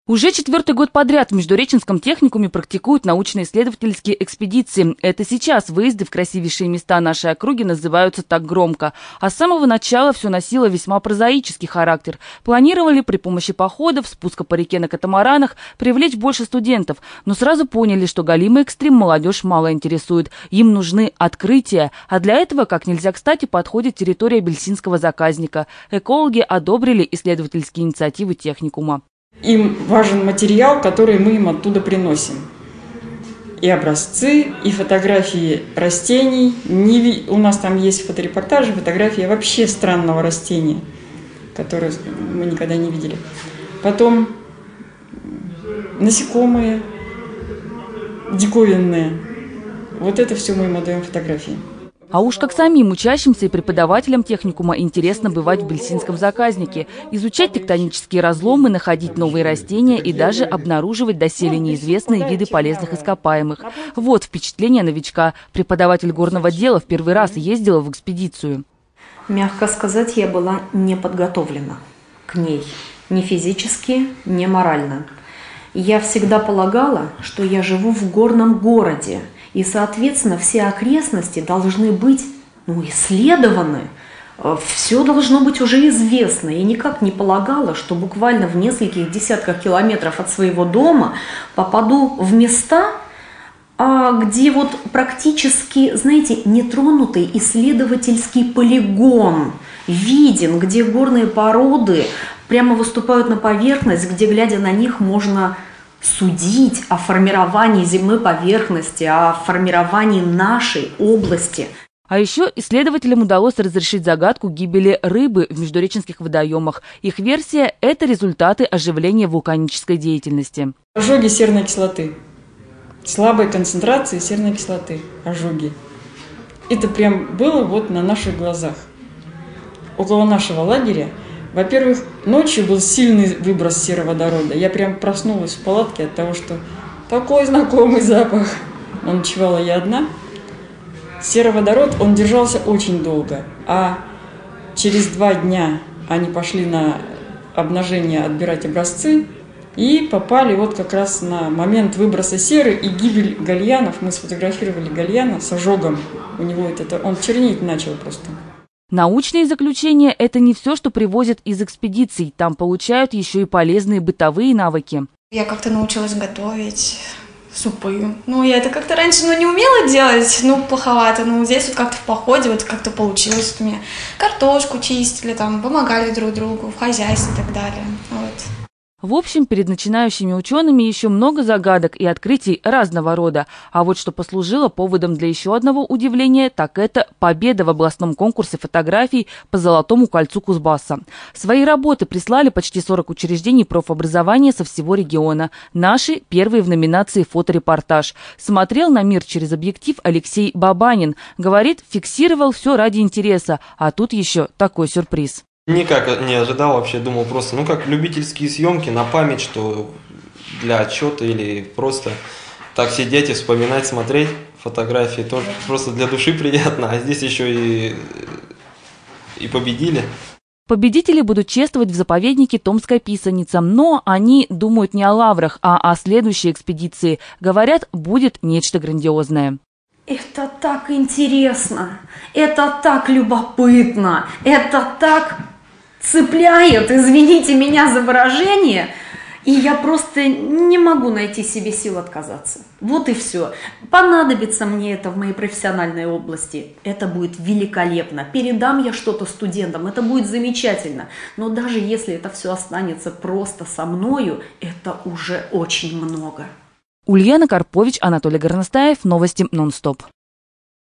Уже 4-й год подряд в Междуреченском техникуме практикуют научно-исследовательские экспедиции. Это сейчас выезды в красивейшие места нашей округи называются так громко. А с самого начала все носило весьма прозаический характер. Планировали при помощи походов, спуска по реке на катамаранах привлечь больше студентов. Но сразу поняли, что галимый экстрим молодежь мало интересует. Им нужны открытия. А для этого, как нельзя кстати, подходит территория Бельсинского заказника. Экологи одобрили исследовательские инициативы техникума. Им важен материал, который мы им оттуда приносим. И образцы, и фотографии растений. У нас там есть фоторепортажи, фотографии вообще странного растения, которое мы никогда не видели. Потом насекомые, диковинные. Вот это все мы им отдаем фотографии. А уж как самим учащимся и преподавателям техникума интересно бывать в Бельсинском заказнике, изучать тектонические разломы, находить новые растения и даже обнаруживать доселе неизвестные виды полезных ископаемых. Вот впечатление новичка. Преподаватель горного дела в первый раз ездила в экспедицию. Мягко сказать, я была не подготовлена к ней. Ни физически, ни морально. Я всегда полагала, что я живу в горном городе. И, соответственно, все окрестности должны быть исследованы, все должно быть уже известно. И никак не полагала, что буквально в нескольких десятках километров от своего дома попаду в места, где вот практически, знаете, нетронутый исследовательский полигон виден, где горные породы прямо выступают на поверхность, где, глядя на них, можно судить о формировании земной поверхности, о формировании нашей области. А еще исследователям удалось разрешить загадку гибели рыбы в междуреченских водоемах. Их версия – это результаты оживления вулканической деятельности. Ожоги серной кислоты. Слабой концентрации серной кислоты. Ожоги. Это прям было вот на наших глазах. Около нашего лагеря. Во-первых, ночью был сильный выброс сероводорода. Я прям проснулась в палатке от того, что такой знакомый запах. Ночевала я одна. Сероводород, он держался очень долго. А через 2 дня они пошли на обнажение отбирать образцы и попали вот как раз на момент выброса серы и гибель гальянов. Мы сфотографировали гальяна с ожогом. У него он чернеть начал просто. Научные заключения – это не все, что привозят из экспедиций. Там получают еще и полезные бытовые навыки. Я как-то научилась готовить супы. Я это как-то раньше не умела делать, плоховато. Здесь вот как-то в походе вот как-то получилось у меня. Картошку чистили, помогали друг другу в хозяйстве и так далее. В общем, перед начинающими учеными еще много загадок и открытий разного рода. А вот что послужило поводом для еще одного удивления, так это победа в областном конкурсе фотографий по Золотому кольцу Кузбасса. Свои работы прислали почти 40 учреждений профобразования со всего региона. Наши первые в номинации «Фоторепортаж». Смотрел на мир через объектив Алексей Бабанин. Говорит, фиксировал все ради интереса. А тут еще такой сюрприз. Никак не ожидал вообще, думал просто, как любительские съемки на память, что для отчета или просто так сидеть и вспоминать, смотреть фотографии, тоже просто для души приятно, а здесь еще и победили. Победители будут чествовать в заповеднике Томская писаница, но они думают не о лаврах, а о следующей экспедиции. Говорят, будет нечто грандиозное. Это так интересно, это так любопытно, это так цепляет, извините меня за выражение, и я просто не могу найти себе сил отказаться. Вот и все. Понадобится мне это в моей профессиональной области. Это будет великолепно. Передам я что-то студентам, это будет замечательно. Но даже если это все останется просто со мною, это уже очень много. Ульяна Карпович, Анатолий Горностаев. Новости нон-стоп.